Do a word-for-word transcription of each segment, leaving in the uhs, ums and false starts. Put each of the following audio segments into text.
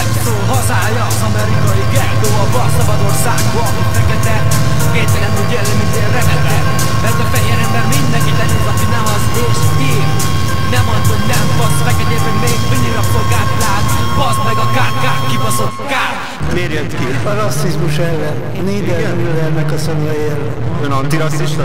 nem szól hazája. Az amerikai gettó, a bal szabad országban, ami fekete kételen úgy élni, mint én remete. Ez a fehér ember mindenkit elnéz, aki nem az és én. Nem mondom, nem fasz, feketében még mindig rabszolgát lát. Baszd meg a kárkát, kibaszott kár. Miért jött ki? A rasszizmus ellen, Niedermüllernek a szavai ellen. Ön antirasszista?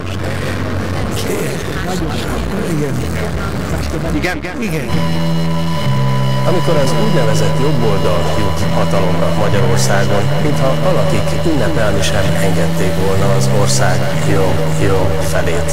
Igen. Igen? Igen. Amikor az úgynevezett jobboldal jut hatalomra Magyarországon, mintha alakik ünnepelni sem engedték volna az ország jobb-jobb felét.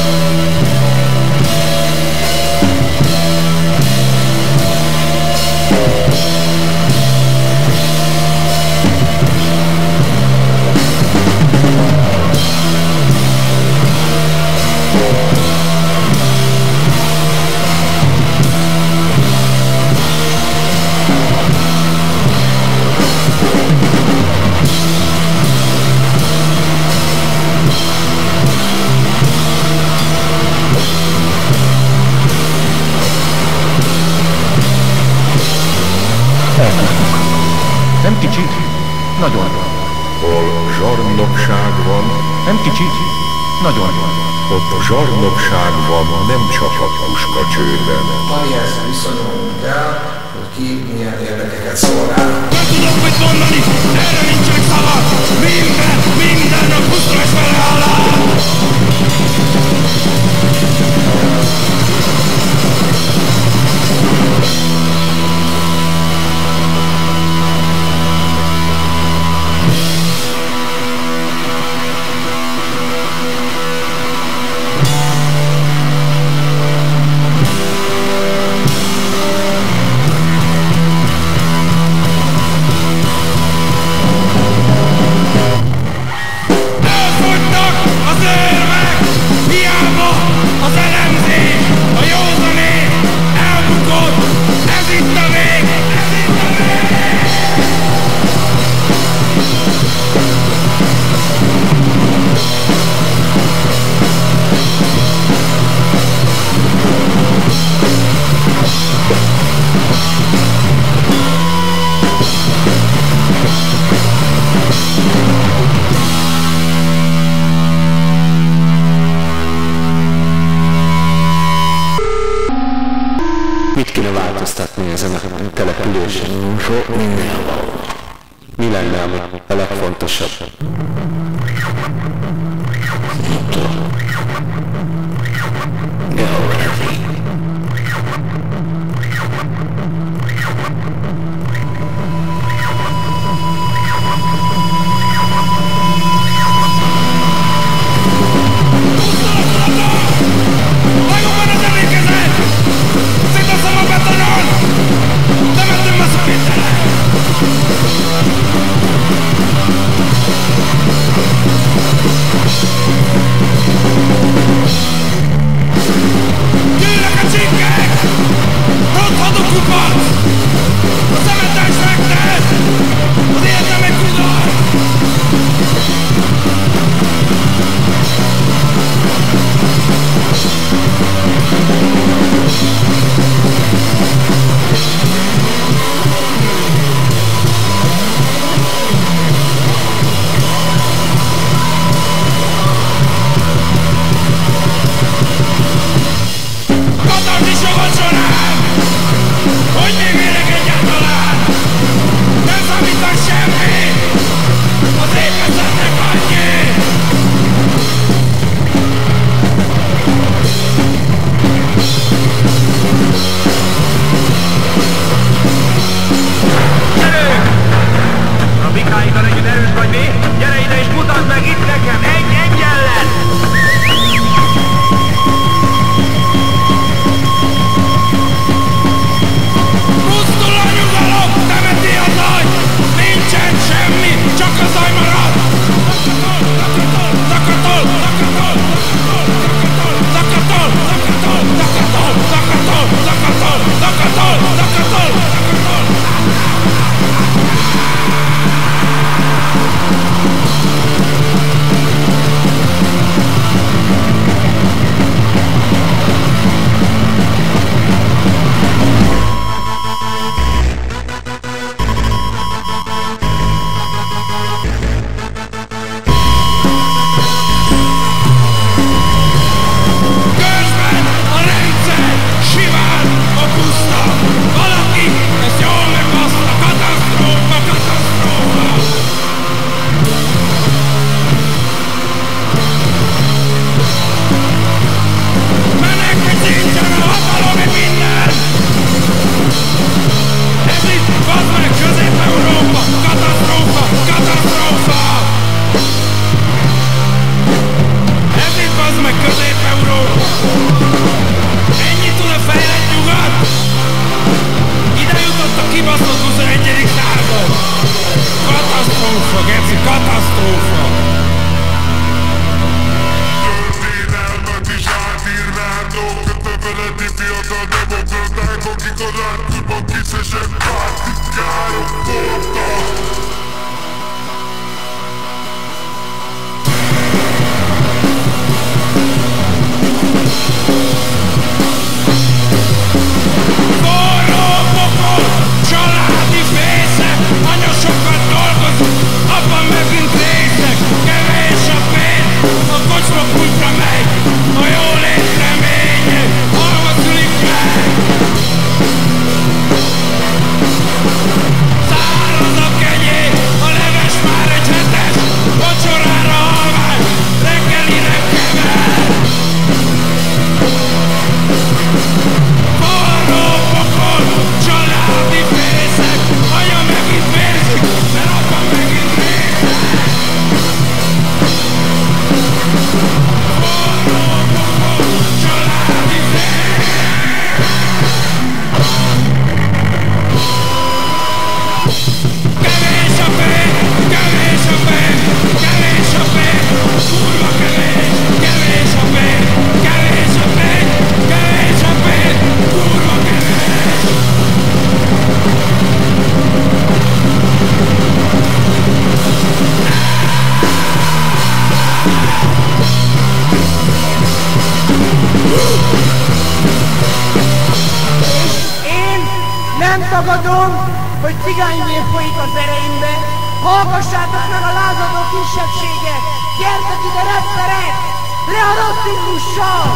Nem kicsi, nagyon. Hol zsarnokság van, Nem kicsi, nagyon. ott a zsarnokság van, nem csak a puskacsőben. Amihez viszonyulnunk kell, hogy ki milyen érdekeket szolgál. Nem tudok mit mondani, erre nincsenek szavak. Minden, minden nap pusztra és beleállás. Mit kéne változtatni ezen a településen? Sok mindenhol. Mi lenne a legfontosabb? Nem tudom. Geográfia. geci katasztrófa. Történelmet is átírnátok, köteveleti fiatal demokraták, akik a rákúban kiszesek pártitkárok voltak. Forró pokol, családi fészek, anya sokat dolgozik, apa megint részek, kevés a pénz, a kocsma pultra megy, a jólét reménye, alma szülik meg. Száraz a kenyér, a leves már egy hetes, vacsorára halvány, reggelire kever. Forró pokol, családi fészek, anya megint vérzik, mert apa megint részek. Forró pokol, családi fészek. Kevés a pénz, kevés a pénz, kevés a pénz, kurva kevés, kevés a pénz, kevés a pénz, kevés a pénz, kurva kevés. Én nem tagadom, hogy cigányvér folyik az ereimbe. Hallgassátok meg a lázadó kisebbséget! Gyertek ide, rapperek! Le a rasszizmussal!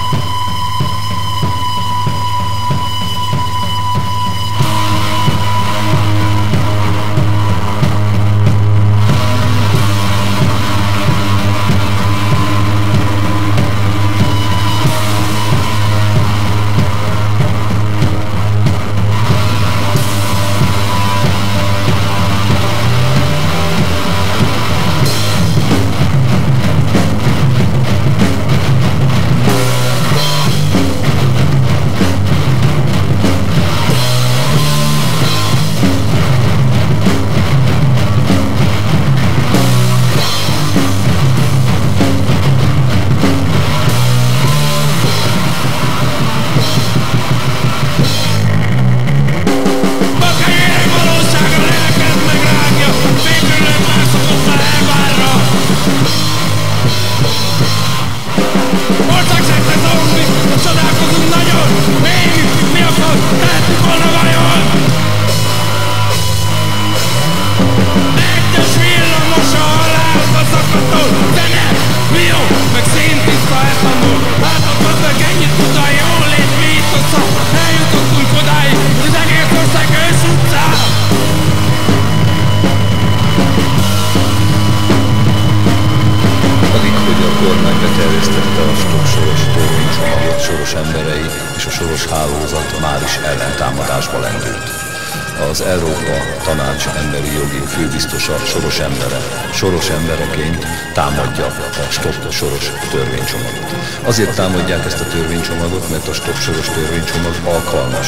Az Európa Tanács emberi jogi főbiztosa soros embere, soros embereként támadja a Stop Soros törvénycsomagot. Azért támadják ezt a törvénycsomagot, mert a Stop Soros törvénycsomag alkalmas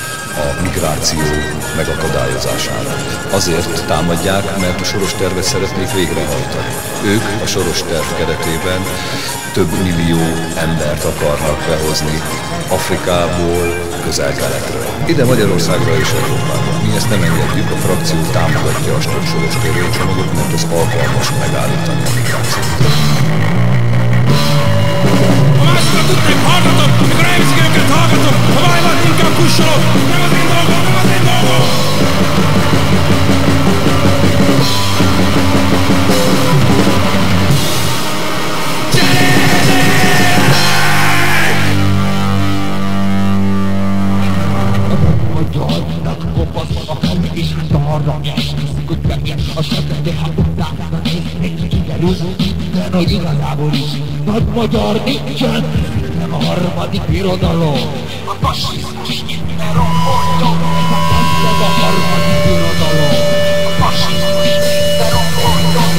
a migráció megakadályozására. Azért támadják, mert a soros tervet szeretnék végrehajtani. Ők a soros terv keretében több millió embert akarnak behozni Afrikából, Közel-Keletről. Ide Magyarországra és Európába. Mi ezt nem engedjük, a frakció támogatja a Stop Soros törvénycsomagot, mert az alkalmas megállítani a migrációt. A másikat tudnék hallgatom, amikor elviszik őket hallgatom, ha bajban inkább kussolok, nem az én dolgom, nem az én dolgom! Magyarnak kopasz, akármi is arra eszik, hogy megyen a sebet, de ha utána néznék, kiderül, minden, hogy igazából is nagy magyar nincsen, nem a harmadik birodalom. A fasizmus minden romboljon, ez a harmadik birodalom. A fasizmus minden romboljon.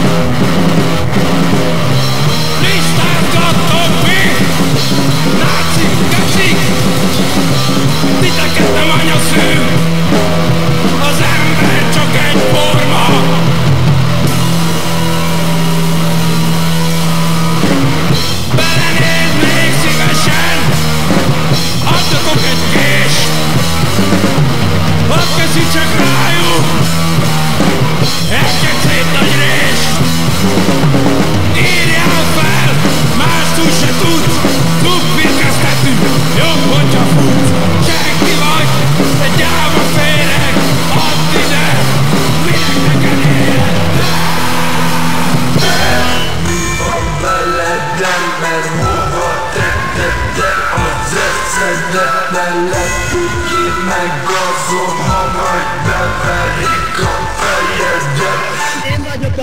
Listázgattok mi, nácik, kecik, titeket nem anya sző, az ember csak egy forma.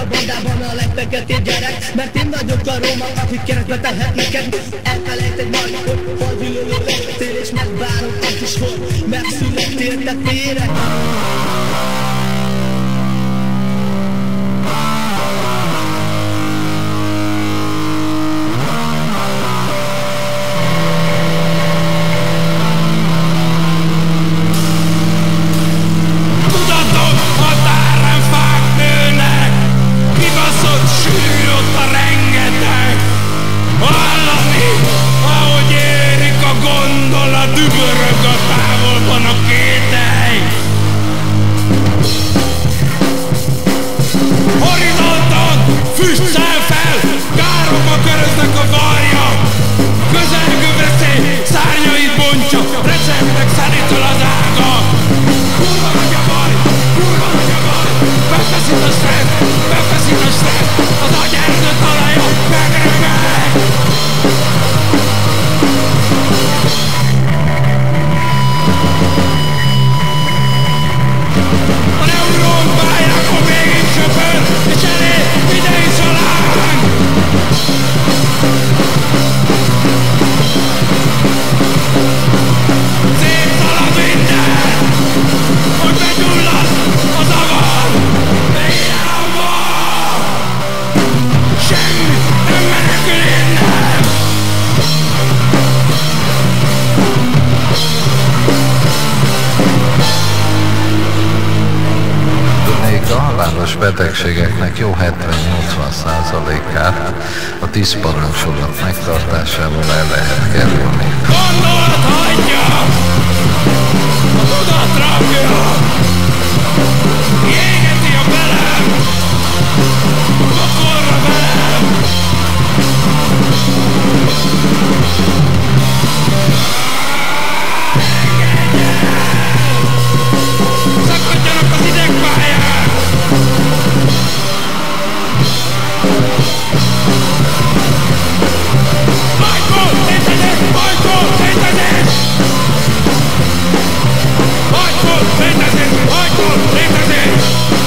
bandában a legfeketét gyerek, mert én vagyok a Róma, akik kerekbe tehet neked. Elfelejted majd, hogy fajgyűlölő lettél, és megbánom azt is, hogy megszülettél, te féreg. Dübörög a távolban a kételj. Horizonton füstszel fel, károkba köröznek a varja. Közelgő veszély szárnyait bontja, receptek szelítől az ága. Kurva nagy a baj, kurva nagy a baj, befeszít a stressz, befeszít a stressz, az agyerdő talaja megremeg. A neuron pályákon végig söpör, és elég ide is a lány. Szétszalad minden, hogy begyullad a zavar. Éjjel van, semmi nem menekül innen. Még a halálos betegségeknek jó hetven-nyolcvan százalékát a tíz parancsolat megtartásával el lehet kerülni. Gondolat hagyja, a tudat rakja, égeti a belem, pokolra velem. Szakadjanak az idegpályák! Ajtól, létezés! Ajtól, létezés! Ajtól, létezés! Ajtól, létezés!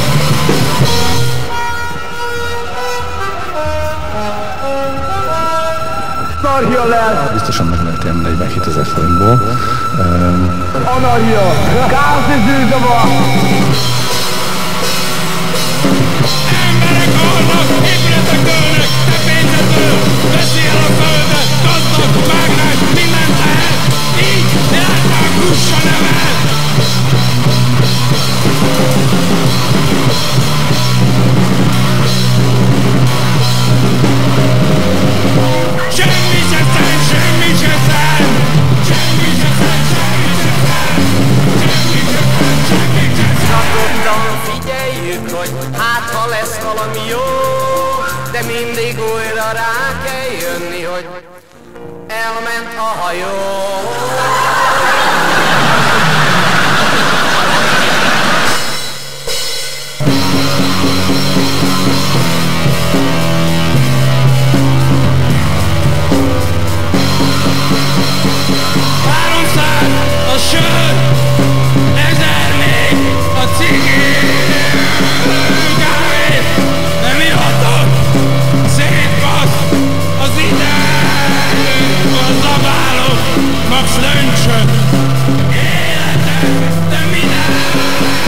Anarchia lesz! Biztosan meg lehet élni negyvenkhétezer forintból. Anarchia! Káosz és zűrzavar! Emberek halnak, épületek dőlnek, te pénzedből veszi el a földet, gazdag, mágnás, mindent lehet, így látnák hússa nevet. Semmi se szent, semmi se szent, semmi se szent, semmi se szent, semmi se szent, semmi se szent. Nyugodtan figyeljük, hogy hát ha lesz valami jó, de mindig újra rá kell jönni, hogy elment a hajó. Háromszáz a sör, ezer még a cigi, kávé, de miattad szétbasz az ideg, a zabálok, max löncsön, életed, de minden.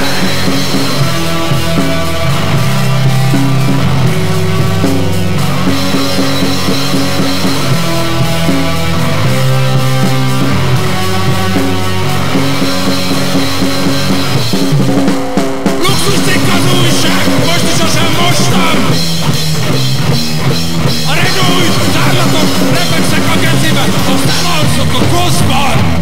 Luxuscikk az újság, most is sosem mostam. A regnóid zárlatok, repegszek a gecibe, aztán alszok a koszban.